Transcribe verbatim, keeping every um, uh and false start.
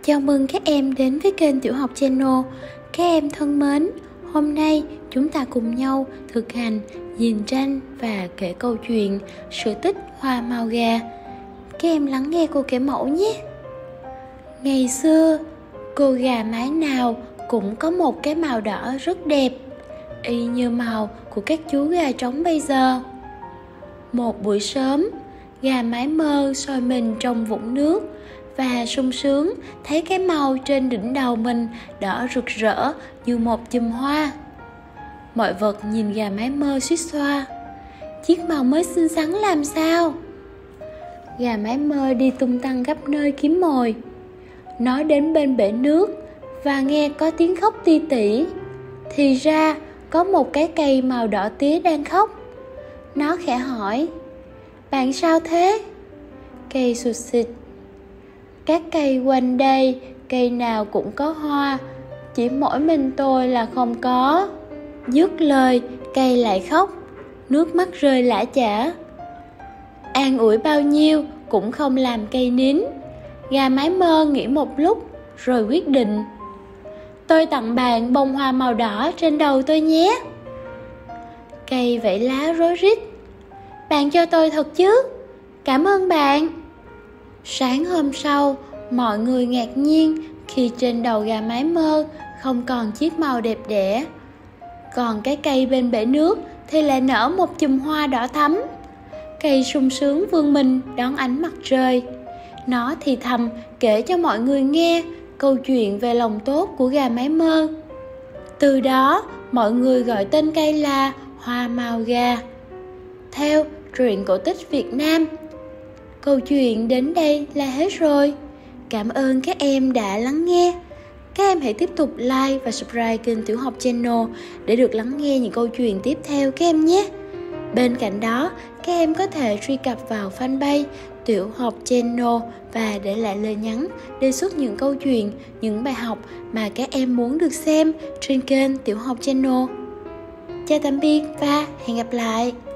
Chào mừng các em đến với kênh Tiểu học Channel. Các em thân mến, hôm nay chúng ta cùng nhau thực hành nhìn tranh và kể câu chuyện Sự tích Hoa Mao Gà. Các em lắng nghe cô kể mẫu nhé. Ngày xưa, cô gà mái nào cũng có một cái màu đỏ rất đẹp, y như màu của các chú gà trống bây giờ. Một buổi sớm, gà mái mơ soi mình trong vũng nước và sung sướng thấy cái màu trên đỉnh đầu mình đỏ rực rỡ như một chùm hoa. Mọi vật nhìn gà mái mơ suýt xoa: chiếc màu mới xinh xắn làm sao? Gà mái mơ đi tung tăng khắp nơi kiếm mồi. Nó đến bên bể nước và nghe có tiếng khóc ti tỉ. Thì ra có một cái cây màu đỏ tía đang khóc. Nó khẽ hỏi: bạn sao thế? Cây sụt sịt: các cây quanh đây, cây nào cũng có hoa, chỉ mỗi mình tôi là không có. Dứt lời, cây lại khóc, nước mắt rơi lã chã. An ủi bao nhiêu cũng không làm cây nín. Gà mái mơ nghĩ một lúc rồi quyết định: tôi tặng bạn bông hoa màu đỏ trên đầu tôi nhé. Cây vẫy lá rối rít: bạn cho tôi thật chứ? Cảm ơn bạn. Sáng hôm sau, mọi người ngạc nhiên khi trên đầu gà mái mơ không còn chiếc màu đẹp đẽ. Còn cái cây bên bể nước thì lại nở một chùm hoa đỏ thắm. Cây sung sướng vươn mình đón ánh mặt trời. Nó thì thầm kể cho mọi người nghe câu chuyện về lòng tốt của gà mái mơ. Từ đó, mọi người gọi tên cây là Hoa Mao Gà, theo truyện cổ tích Việt Nam. Câu chuyện đến đây là hết rồi. Cảm ơn các em đã lắng nghe. Các em hãy tiếp tục like và subscribe kênh Tiểu học Channel để được lắng nghe những câu chuyện tiếp theo các em nhé. Bên cạnh đó, các em có thể truy cập vào fanpage Tiểu học Channel và để lại lời nhắn đề xuất những câu chuyện, những bài học mà các em muốn được xem trên kênh Tiểu học Channel. Chào tạm biệt và hẹn gặp lại.